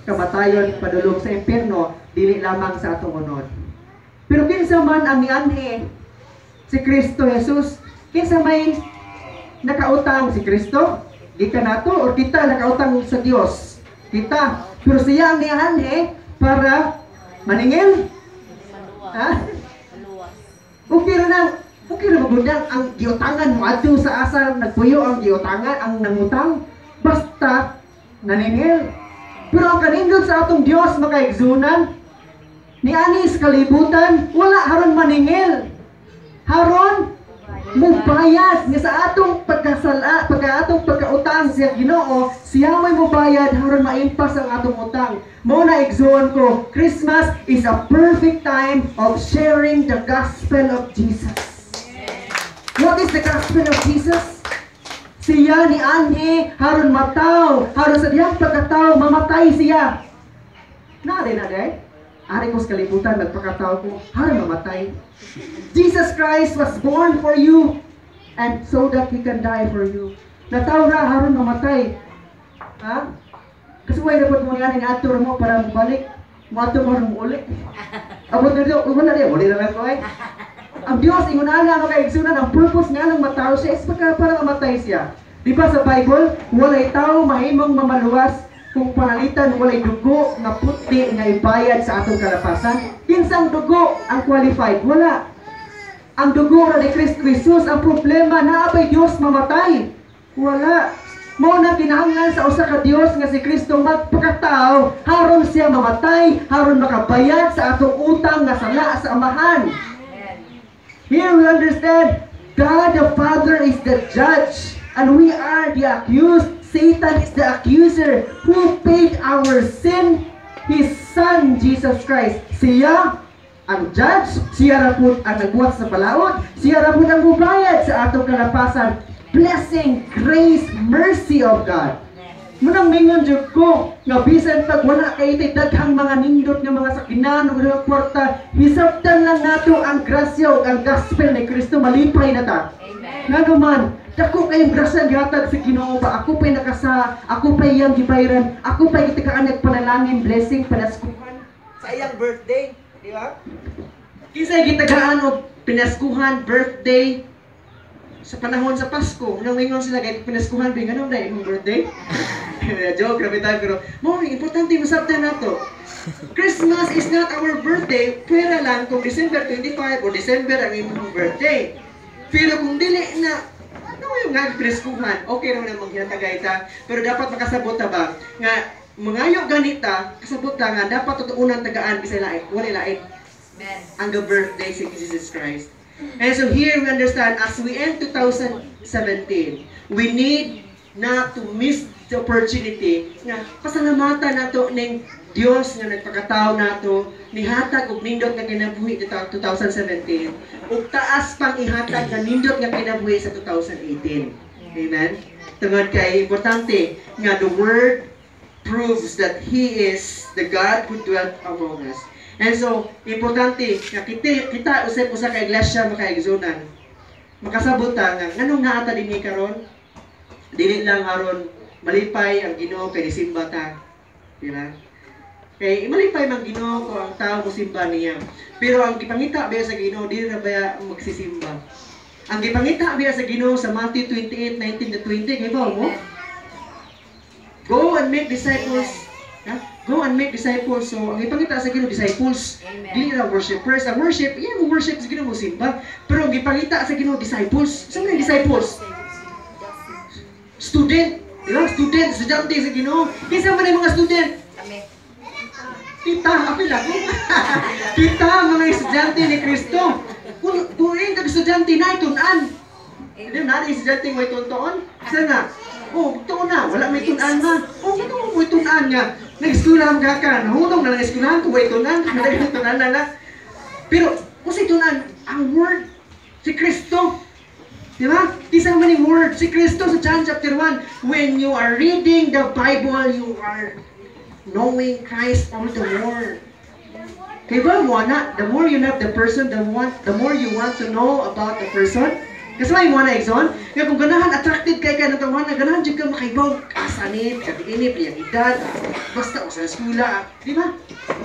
kamatayon padulong sa impierno dili lamang sa atong unod. Pero kinsa man ang nianhi si Kristo Jesus, kinsa may nakautang si Kristo, gikan nato or kita nakautang sa Dios. Kita, pero siya ang nianhi para maningil. Ha? Okay na magundang ang giutangan mo adto sa asa nagpuyo ang giutangan ang nangutang basta naningil. Pero ang kanindot sa atong Dios makaigsunan ni ani sa kalibutan wala haron maningil. Haron mubayad nga sa atong pagkasala, atong pagkautang siya Ginoo, siya may mubayad haron maimpas ang atong utang. Mo na igsoon ko, Christmas is a perfect time of sharing the gospel of Jesus. What is the gospel of Jesus? Siya ni anhi haron mataw, haron sa diyang pagkataw mamatay siya. Na ari ko sa kalibutan nagpakataw ko haron mamatay. Jesus Christ was born for you and so that He can die for you. Nataw ra haron mamatay. Ha? Kasi wala dapat mo nga atur mo para balik. Mato mo rin ulit. Abot na dito, wala rin, wala na ko ay. Ang Diyos, ingon na makaigsunan, ang purpose nga ng mataw siya is para mamatay siya. Di ba sa Bible, walay tao mahimong mamaluwas kung panalitan walay dugo na puti nga ibayad sa atong kalapasan. Kinsang dugo ang qualified? Wala. Ang dugo ra ni Kristo Jesus, ang problema na abay Dios mamatay. Wala. Mao na kinahanglan sa usa ka Dios nga si Kristo magpakatao haron siya mamatay, haron makabayad sa atong utang nga sala sa amahan. Here we understand God the Father is the judge and we are the accused. Satan is the accuser who paid our sin. His Son, Jesus Christ. Siya ang judge, siya ra pud ang nagbuhat sa balaod, siya ra pud ang mubayad sa atong kalapasan. Blessing, grace, mercy of God. Munang mingon jud ko nga bisan pag wala kay daghang mga nindot nga mga sakinan ug mga kwarta, hisabtan lang nato ang grasya ug ang gospel ni Kristo malipay na ta. Amen. Nga naman, dako kayong grasya gihatag sa Ginoo ba? Ako pa'y nakasa, ako pa'y iyang gibayran, ako pa'y gitagaan at panalangin, blessing, panaskuhan sa iyang birthday, di ba? Kisay gitagaan og pinaskuhan, birthday sa panahon sa Pasko. Nang mingon sila kay pinaskuhan bi nganong dai imong birthday? Joke, grabe tayo pero mo importante masabtan nato. Christmas is not our birthday, pwera lang kung December 25 o December ang imong birthday. Pero kung dili na ano yung nga pinaskuhan, okay ra man maghinatagay ta, pero dapat makasabot ta ba nga mangayo ganita, kasabot ta nga dapat tutuunan tagaan bisay lain, wala lain. Amen. Ang birthday si Jesus Christ. And so here we understand, as we end 2017, we need not to miss the opportunity nga pasalamatan nato ning Dios nga nagpakatao nato, nihatag og nindot nga kinabuhi sa 2017, ug taas pang ihatag nga nindot nga kinabuhi sa 2018. Amen? Tungod kay importante nga the Word proves that He is the God who dwelt among us. And so, importante nga kita usa ka iglesia makaigsunan. Makasabot ta nga nganong naata dinhi karon? Dili lang aron malipay ang Ginoo kay simba ta. Di ba? Kay malipay man Ginoo ko ang tao mo simba niya. Pero ang gipangita biya sa Ginoo dili na baya magsisimba. Ang gipangita biya sa Ginoo sa Matthew 28:19-20 kay ba mo? Go and make disciples. Go and make disciples. So, ang ipangita sa Ginoo disciples, dili na worshipers. Ang worship, mo worship sa Ginoo mo simba. Pero ang ipangita sa Ginoo disciples. Saan mga disciples? Student. Di ba? Student, estudyante sa Ginoo. Kinsa man ang mga student? Kita, apil ako. Kita, mga estudyante ni Kristo. Kung yung estudyante na itunan. Hindi na, estudyante mo ituntoon. Saan na? Oh, tuon na. Wala may tunan na. Oh, ano mo itunan niya? Nag-eskwelahan ka ka. Nahunong na nag-eskwelahan kung may tunan. Madali yung tunan na. Pero, kung sa tunan, ang word, si Kristo. Di ba? Isang maning word, si Kristo sa John chapter 1. When you are reading the Bible, you are knowing Christ all the more. Kaya ba mo na, the more you love the person, the more you want to know about the person, Kasi may mo na igsoon, kaya kung ganahan, attracted kay ka ng tawahan na ganahan, dyan ka makaibaw, asanit, katinip, liyang edad, basta o sa eskula, di ba?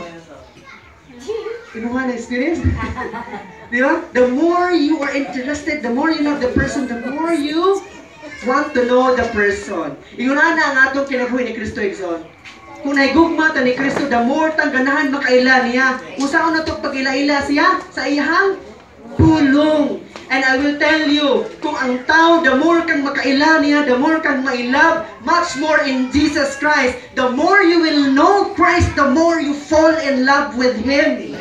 Imo nga na-experience? Di ba? The more you are interested, the more you love the person, the more you want to know the person. Inguna na ang atong kinabuhi ni Kristo igsoon. Kung naigugma ta ni Kristo, the more tang ganahan makaila niya. Usaon na to pag-ila-ila siya sa iyang pulong. And I will tell you, kung ang tao, the more kang makaila niya, the more kang mailove, much more in Jesus Christ. The more you will know Christ, the more you fall in love with Him.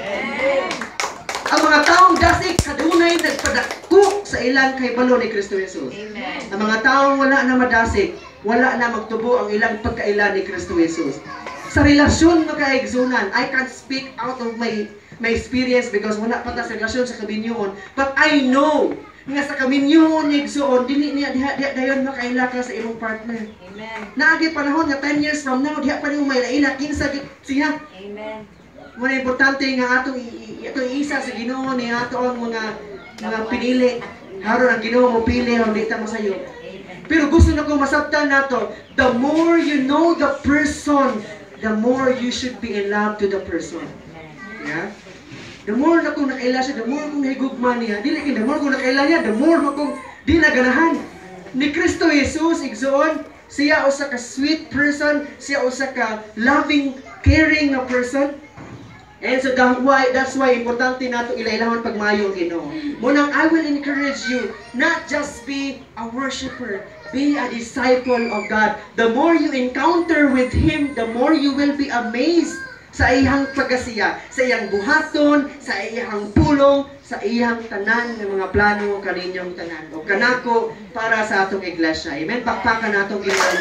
Ang mga taong dasik, kadunay nagpadakuk sa ilang kay balo ni Kristo Jesus. Ang mga taong wala na madasik, wala na magtubo ang ilang pagkaila ni Kristo Jesus. Sa relasyon makaigsunan, I can't speak out of my experience because wala pa ta sa relasyon sa kaminyoon. But I know nga sa kaminyoon ni igsuon, dili niya dayon makaila ka sa imong partner. Amen. Naagi panahon nga 10 years from now, diha pa niyo mailaila kinsa siya. Amen. Muna importante nga atong isa sa Ginoo ni ato ang mga pinili. Haron ang Ginoo mo pili ang di ta masayo. Pero gusto na ko masabtan nato, the more you know the person, the more you should be in love to the person. Yeah? The more na kung nakaila siya, the more kung higugma niya. Dili kin, the more kung nakaila niya, the more na kung di naganahan. Ni Kristo Jesus, igsoon, siya usa ka sweet person, siya usa ka loving, caring na person. And so that's why importante nato ilailahon pag maayo ang Ginoo. Munang I will encourage you not just be a worshiper, be a disciple of God. The more you encounter with Him, the more you will be amazed sa iyang pagkasiya, sa iyang buhaton, sa iyang pulong, sa iyang tanan ng mga plano kaninyong tanan o kanako para sa atong iglesia. Amen. Pakpakan natong Ginoo.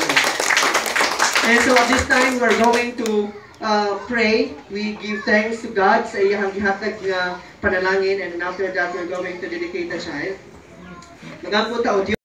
And so at this time we're going to pray. We give thanks to God sa iyang gihatag nga panalangin, and after that we're going to dedicate the child. Magampo ta o